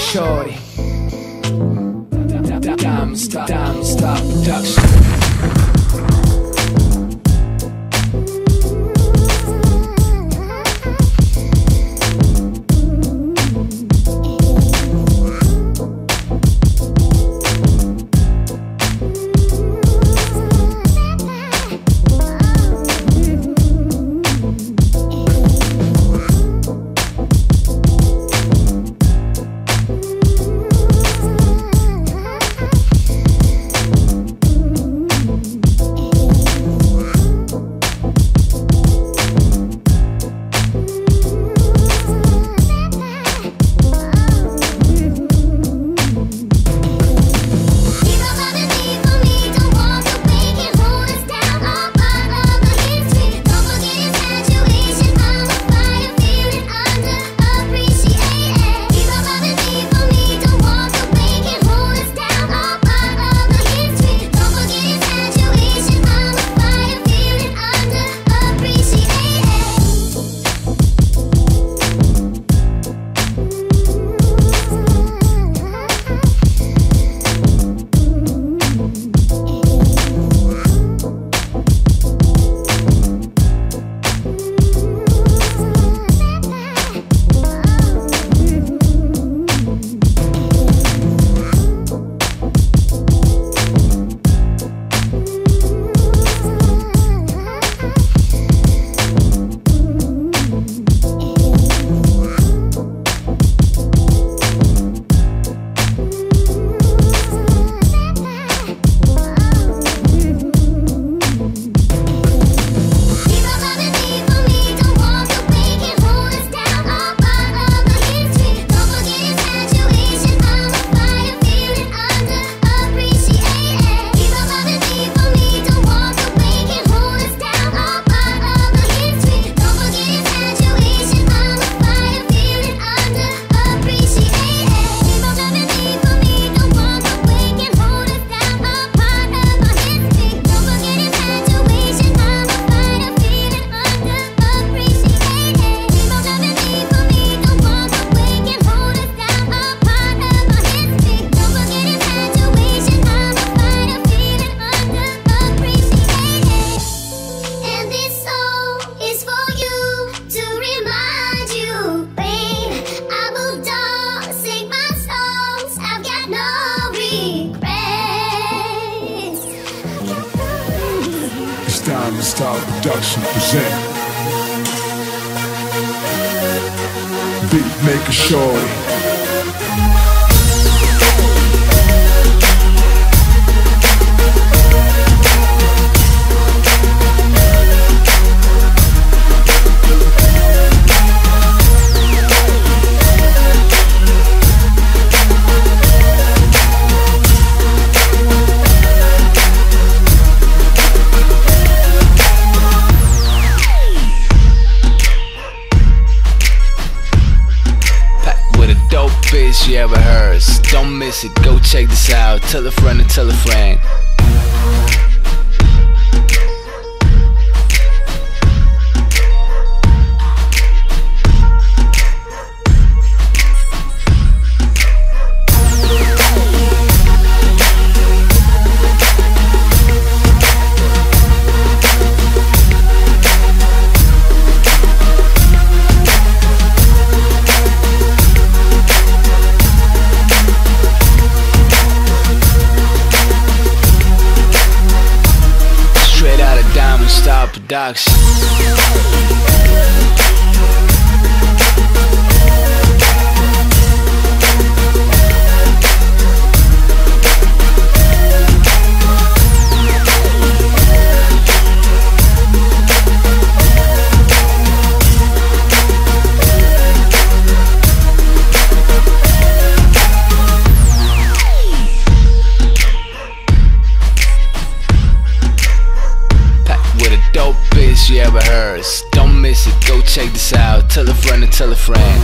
shorty. Diamond Star Production. Diamond Star Production present Beat Maker Shorty. You ever heard? Don't miss it, go check this out. Tell a friend and tell a friend. Star Production. You ever heard? Don't miss it, go check this out. Tell a friend and tell a friend.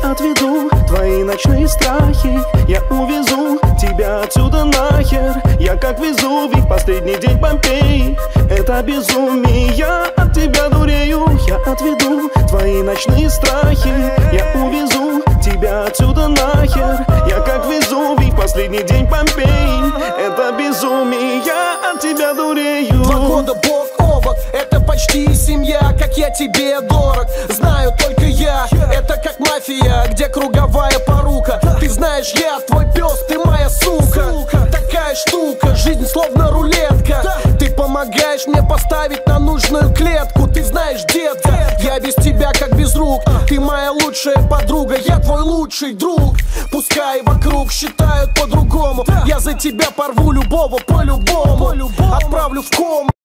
отведу твои ночные страхи. Я увезу тебя отсюда нахер. Я как Везувий в последний день Помпеи. Это безумие, я от тебя дурею. Я отведу твои ночные страхи. Я увезу тебя отсюда нахер. Я как Везувий в последний день Помпеи. Это безумие, я от тебя дурею. 2 года бок о бок, это почти семья. Как я тебе дорог, знаю только я. Это как мафия, где круговая порука. Ты знаешь, я твой пес, ты моя сука. Такая штука, жизнь словно рулетка. Ты помогаешь мне поставить на нужную клетку. Ты знаешь, детка, я без тебя как без рук. Ты моя лучшая подруга, я твой лучший друг. Пускай вокруг считают по-другому, я за тебя порву любого по-любому. Отправлю в ком.